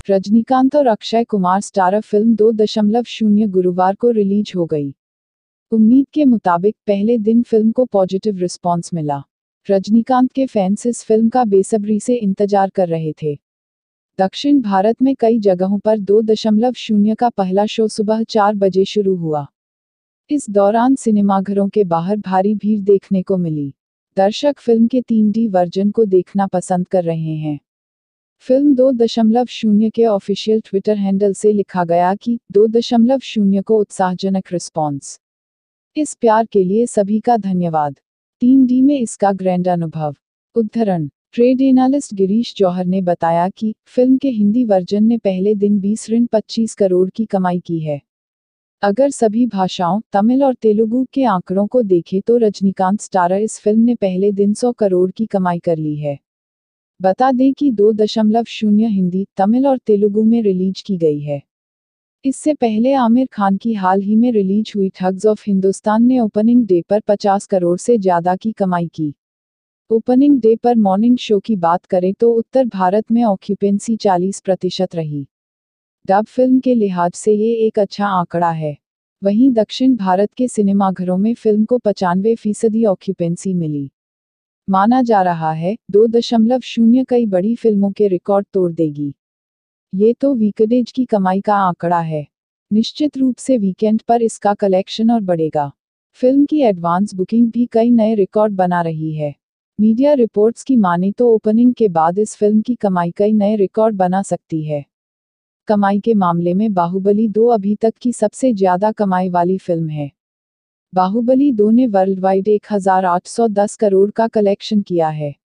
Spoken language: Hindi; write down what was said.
रजनीकांत और अक्षय कुमार स्टारर फिल्म 2.0 गुरुवार को रिलीज हो गई। उम्मीद के मुताबिक पहले दिन फिल्म को पॉजिटिव रिस्पॉन्स मिला। रजनीकांत के फैंस इस फिल्म का बेसब्री से इंतजार कर रहे थे। दक्षिण भारत में कई जगहों पर 2.0 का पहला शो सुबह 4 बजे शुरू हुआ। इस दौरान सिनेमाघरों के बाहर भारी भीड़ देखने को मिली। दर्शक फिल्म के 3D वर्जन को देखना पसंद कर रहे हैं। फिल्म 2.0 के ऑफिशियल ट्विटर हैंडल से लिखा गया कि 2.0 को उत्साहजनक रिस्पॉन्स। इस प्यार के लिए सभी का धन्यवाद। 3D में इसका ग्रैंड अनुभव। उद्धरण ट्रेड एनालिस्ट गिरीश जौहर ने बताया कि फिल्म के हिंदी वर्जन ने पहले दिन 20-25 करोड़ की कमाई की है। अगर सभी भाषाओं तमिल और तेलुगु के आंकड़ों को देखें तो रजनीकांत स्टारर इस फिल्म ने पहले दिन 100 करोड़ की कमाई कर ली है। बता दें कि 2.0 हिंदी, तमिल और तेलुगु में रिलीज की गई है। इससे पहले आमिर खान की हाल ही में रिलीज हुई ठग्स ऑफ हिंदुस्तान ने ओपनिंग डे पर 50 करोड़ से ज्यादा की कमाई की। ओपनिंग डे पर मॉर्निंग शो की बात करें तो उत्तर भारत में ऑक्यूपेंसी 40% रही। डब फिल्म के लिहाज से ये एक अच्छा आंकड़ा है। वहीं दक्षिण भारत के सिनेमाघरों में फिल्म को 95% ऑक्यूपेंसी मिली। माना जा रहा है 2.0 कई बड़ी फिल्मों के रिकॉर्ड तोड़ देगी। ये तो वीकडेज की कमाई का आंकड़ा है। निश्चित रूप से वीकेंड पर इसका कलेक्शन और बढ़ेगा। फिल्म की एडवांस बुकिंग भी कई नए रिकॉर्ड बना रही है। मीडिया रिपोर्ट्स की माने तो ओपनिंग के बाद इस फिल्म की कमाई कई नए रिकॉर्ड बना सकती है। कमाई के मामले में बाहुबली 2 अभी तक की सबसे ज्यादा कमाई वाली फिल्म है। बाहुबली 2 ने वर्ल्ड वाइड 1810 करोड़ का कलेक्शन किया है।